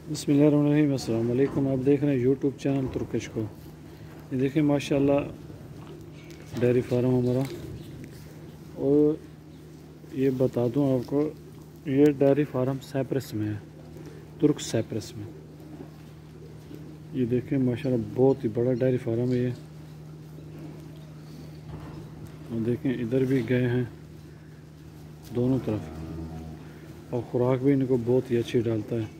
बिस्मिल्लाहिर्रहमानिर्रहीम, अस्सलाम वालेकुम। आप देख रहे हैं यूट्यूब चैनल तुर्किश को। ये देखिए माशाल्लाह डेयरी फार्म हमारा। और ये बता दूं आपको, ये डेयरी फार्म साइप्रस में है, तुर्क साइप्रस में। ये देखिए माशाल्लाह बहुत ही बड़ा डेयरी फार्म है ये। और देखें इधर भी गए हैं दोनों तरफ, और खुराक भी इनको बहुत ही अच्छी डालता है।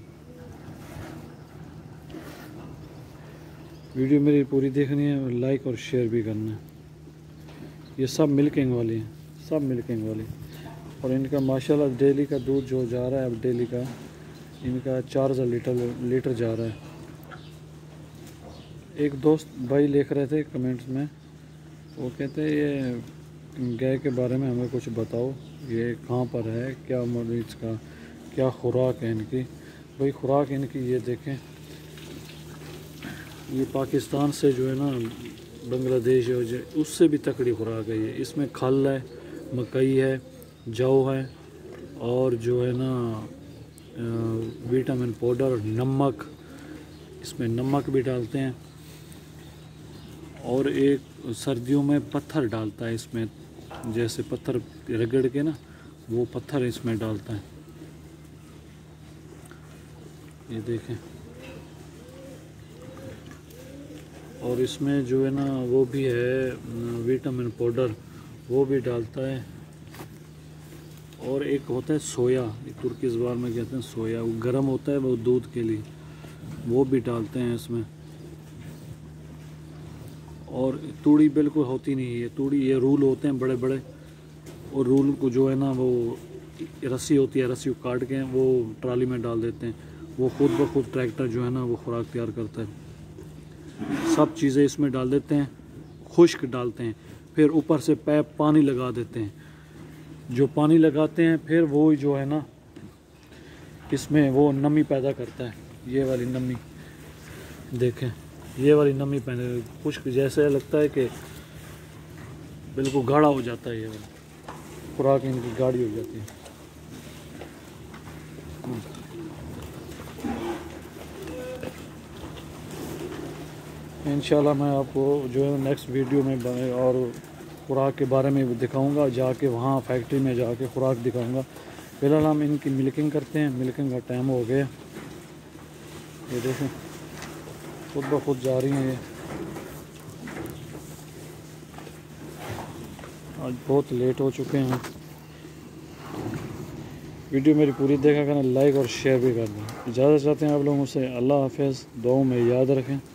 वीडियो मेरी पूरी देखनी है और लाइक और शेयर भी करना है। ये सब मिल्किंग वाली हैं, सब मिल्किंग वाली। और इनका माशाल्लाह डेली का दूध जो जा रहा है, अब डेली का इनका 4000 लीटर जा रहा है। एक दोस्त भाई लिख रहे थे कमेंट्स में, वो कहते हैं ये गाय के बारे में हमें कुछ बताओ, ये कहाँ पर है, क्या मरीज का क्या खुराक है इनकी। भाई खुराक इनकी ये देखें, ये पाकिस्तान से जो है ना, बांग्लादेश और उससे भी तकड़ी खुराक है ये। इसमें खल है, मकई है, जौ है, और जो है ना विटामिन पाउडर, नमक, इसमें नमक भी डालते हैं। और एक सर्दियों में पत्थर डालता है इसमें, जैसे पत्थर रगड़ के ना, वो पत्थर इसमें डालता है। ये देखें। और इसमें जो है ना वो भी है विटामिन पाउडर, वो भी डालता है। और एक होता है सोया, तुर्की ज़बान में कहते हैं सोया, वो गर्म होता है वो दूध के लिए, वो भी डालते हैं इसमें। और तूड़ी बिल्कुल होती नहीं है तूड़ी, ये रूल होते हैं बड़े बड़े, और रूल को जो है ना वो रस्सी होती है, रस्सी को काट के वो ट्राली में डाल देते हैं। वो खुद ब खुद ट्रैक्टर जो है ना वो खुराक तैयार करता है। सब चीज़ें इसमें डाल देते हैं, खुश्क डालते हैं, फिर ऊपर से पैप पानी लगा देते हैं। जो पानी लगाते हैं फिर वो जो है ना इसमें वो नमी पैदा करता है। ये वाली नमी देखें, ये वाली नमी पैदा, खुश्क जैसे लगता है कि बिल्कुल गाढ़ा हो जाता है। ये वाली खुराक इनकी गाढ़ी हो जाती है। इंशाल्लाह मैं आपको जो है नेक्स्ट वीडियो में और खुराक के बारे में दिखाऊंगा, जाके वहाँ फैक्ट्री में जाके खुराक दिखाऊंगा। फिलहाल हम इनकी मिल्किंग करते हैं, मिल्किंग का टाइम हो गया। ये देखें खुद ब खुद जा रही हैं ये। आज बहुत लेट हो चुके हैं। वीडियो मेरी पूरी देखा करना, लाइक और शेयर भी करना। इजाज़त चाहते हैं आप लोगों से। अल्लाह हाफ़िज़, दुआओं में याद रखें।